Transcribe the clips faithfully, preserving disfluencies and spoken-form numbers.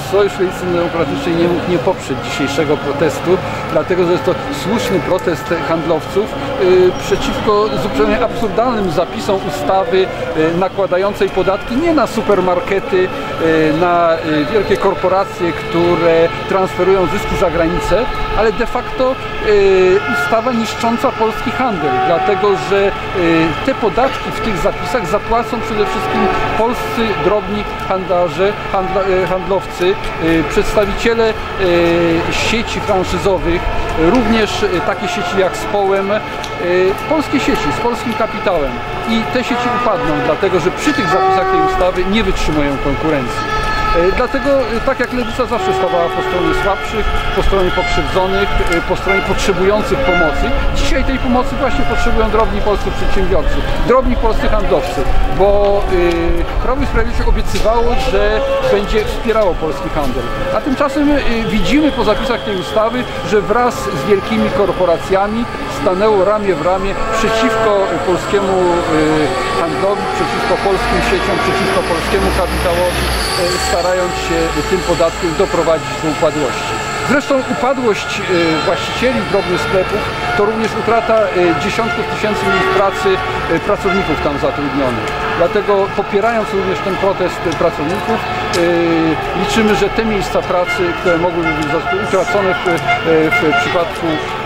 Sojusz Lewicy Demokratycznej nie mógł nie poprzeć dzisiejszego protestu, dlatego że jest to słuszny protest handlowców yy, przeciwko zupełnie absurdalnym zapisom ustawy yy, nakładającej podatki nie na supermarkety, yy, na yy, wielkie korporacje, które transferują zyski za granicę, ale de facto yy, ustawa niszcząca polski handel, dlatego że yy, te podatki w tych zapisach zapłacą przede wszystkim polscy drobni handlarze, handla, yy, handlowcy, yy, przedstawiciele yy, sieci franszyzowych, również yy, takie sieci jak Społem, yy, polskie sieci z polskim kapitałem i te sieci upadną, dlatego że przy tych zapisach tej ustawy nie wytrzymują konkurencji. Dlatego, tak jak Lewica zawsze stawała po stronie słabszych, po stronie pokrzywdzonych, po stronie potrzebujących pomocy, dzisiaj tej pomocy właśnie potrzebują drobni polscy przedsiębiorcy, drobni polscy handlowcy, bo yy, Prawo i Sprawiedliwość obiecywało, że będzie wspierało polski handel. A tymczasem yy, widzimy po zapisach tej ustawy, że wraz z wielkimi korporacjami stanęło ramię w ramię przeciwko polskiemu yy, handlowi, przeciwko polskim sieciom, przeciwko polskiemu kapitałowi, yy, starając się tym podatkiem doprowadzić do upadłości. Zresztą upadłość właścicieli drobnych sklepów to również utrata dziesiątków tysięcy miejsc pracy pracowników tam zatrudnionych. Dlatego popierając również ten protest pracowników liczymy, że te miejsca pracy, które mogłyby być utracone w, w przypadku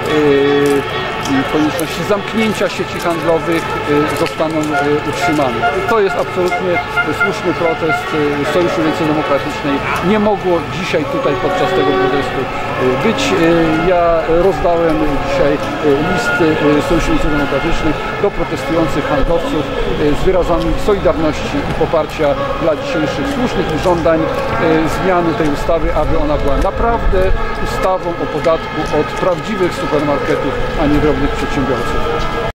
konieczności zamknięcia sieci handlowych zostaną utrzymane. To jest absolutnie słuszny protest Sojuszu Lewicy Demokratycznej. Nie mogło dzisiaj tutaj podczas tego protestu być. Ja rozdałem dzisiaj list Sojuszu Lewicy Demokratycznej do protestujących handlowców z wyrazami solidarności i poparcia dla dzisiejszych słusznych żądań zmiany tej ustawy, aby ona była naprawdę ustawą o podatku od prawdziwych supermarketów, a nie drobnych przedsiębiorców.